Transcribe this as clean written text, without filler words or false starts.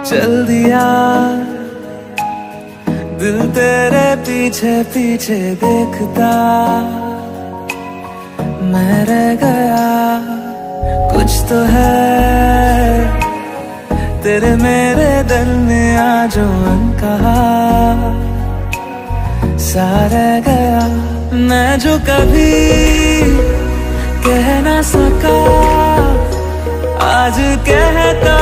चल दिया दिल तेरे पीछे पीछे देखता, मैं रह गया। कुछ तो है तेरे मेरे दिल में आज जो अनकहा सा रह गया। मैं जो कभी कह ना सका आज कहता